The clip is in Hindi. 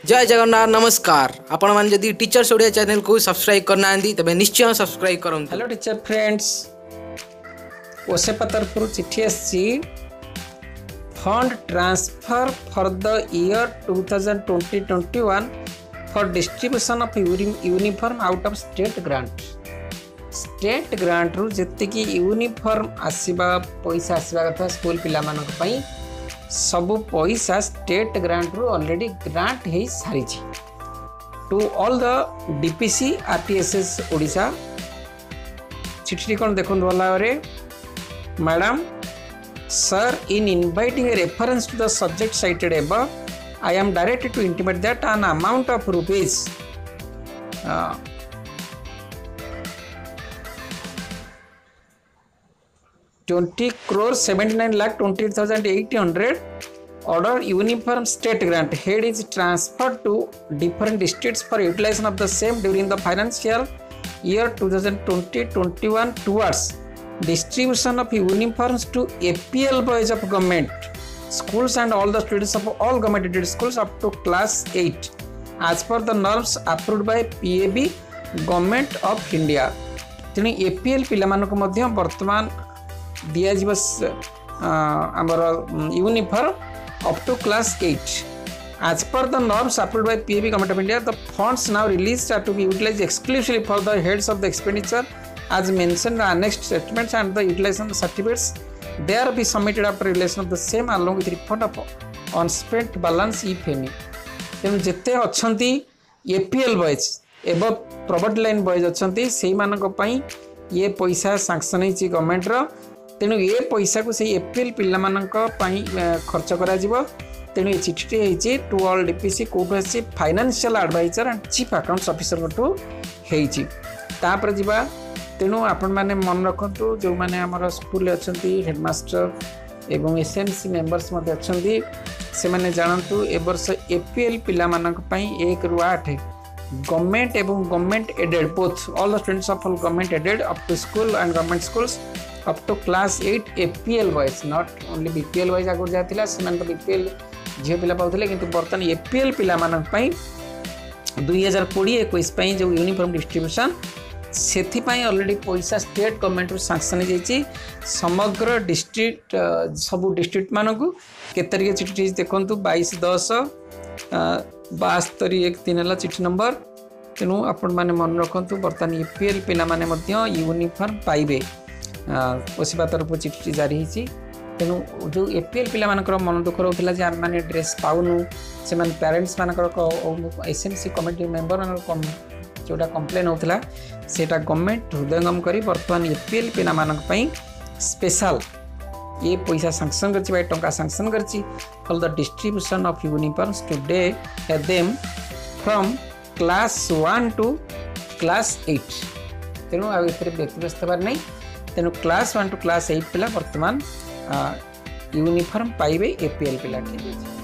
जय जगन्नाथ नमस्कार। आपण मान जदि टीचर्स ओडिया चैनल को सब्सक्राइब करना तबे निश्चय सब्सक्राइब करन। हेलो टीचर फ्रेंड्स, ओसेपा तरफ चिट्ठी आसी fund transfer for the year 2020-21 for distribution of uniform out of state grant रु जेति की यूनिफॉर्म आसीबा पैसा आसीबा कथा स्कूल पिला मानक पई सबु पैसा स्टेट ग्रांट रु ऑलरेडी ग्रांट हे सारी to all the DPC RTSS Odisha. चिठी कौन देखो भला रे madam sir, in inviting a reference to the subject cited above, I am directed to intimate that an amount of rupees 20 crore 79 lakh 28,800 order uniform state grant head is transferred to different districts for utilization of the same during the financial year 2020-21 towards distribution of uniforms to APL boys of government schools and all the students of all government aided schools up to class 8 as per the norms approved by PAB government of India। तेणु APL पिला मानक मध्य वर्तमान दिया जीवस आमर uniform up to class 8 as per the norms approved by PAB government of India। The funds now released are to be utilized exclusively for the heads of the expenditure as mentioned in the annexed statements and the utilization certificates there be submitted after relation of the same along with refund of unspent balance if any। तेणु जिते अच्छी APL बॉयज एवं प्रॉपर्टी लाइन बॉयज अच्छी से ये पैसा सांक्शन होती गवर्नमेंट रो। तेणु ये पैसा को से APL पिला खर्च करा जिवो। तेणु ये चिठी होती टू ऑल डीपीसी कोर्ट आसी financial advisor and chief accounts officer to होती तापर जीवा। तेणु आपण मैंने मन रखु जो मैंने आम स्कूल अच्छा हेडमास्टर एवं एसएमसी मेंबर्स अच्छा से मैंने जानतु ए वर्ष APL पिला 1 ରୁ 8 गवर्नमेंट एवं government aided both all the students of all government aided up to school and government schools up to class 8 APL boys not only BPL boys आगुर जाता से BPL झील पिला पाते कि बर्तमान APL पिला 2020-21 जो यूनिफॉर्म डिस्ट्रीब्यूशन से ऑलरेडी पैसा स्टेट गवर्नमेंट सांक्शन हो समग्र डिस्ट्रिक्ट सबू डिस्ट्रिक्ट मानक केतरिक चिठी देखु 22/10 72/1 है चिठी नंबर। तेणु आपण मैंने मन रखु बर्तमान APL पिला यूनिफॉर्म पाइबे ओसेपा तरफ चिठी जारी होती। तेणु जो APL पिला मन दुख रोला जे आम मैंने ड्रेस पाऊनु से पेरेन्ट्स मानक एसएमसी कमिटी मेंबर जोटा कंप्लेन होता से गवर्नमेंट हृदयंगम कर बर्तमान APL पिला स्पेशल ये पैसा सांक्शन कर टंका सांक्शन कर for the distribution of uniforms today them from class 1 to class 8। तेणु आ व्यतिव्यस्त हबार नहीं। तेणु क्लास 1 टू क्लास 8 पिला बर्तमान यूनिफॉर्म पाइबे APL पिला।